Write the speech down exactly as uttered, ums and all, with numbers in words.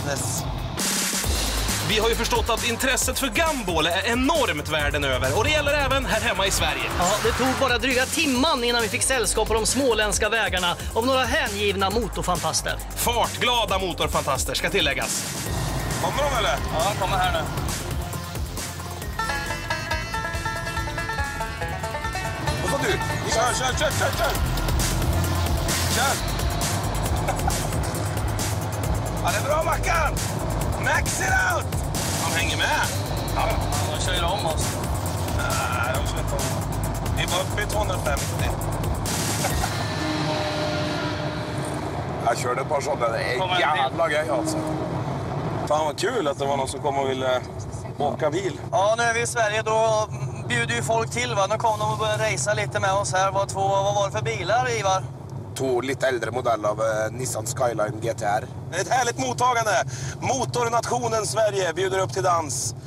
business. Vi har ju förstått att intresset för gumball är enormt världen över. Och det gäller även här hemma i Sverige. Ja, det tog bara dryga timman innan vi fick sällskap på de småländska vägarna av några hängivna motorfantaster. Fartglada motorfantaster ska tilläggas. Kommer de eller? Ja, de kommer här nu. Och så du. Kör, kör, kör, kör, kör. Kör. Ja, det är bra, Mackan. Max it out. De hänger med. Ja. De kör ju om oss. Nej, de kör inte om. Vi var uppe i tvåhundrafemtio. Jag körde ett par sådana. Det är jävla grej alltså. Fan vad kul att det var någon som kom och ville åka bil. Ja, nu är vi i Sverige. Då bjuder ju folk till, va? Nu kom de och började racea lite med oss här. Vad, två, vad var det för bilar, Ivar? Två lite äldre modell av eh, Nissan Skyline G T R. Ett härligt mottagande. Motornationen Sverige bjuder upp till dans.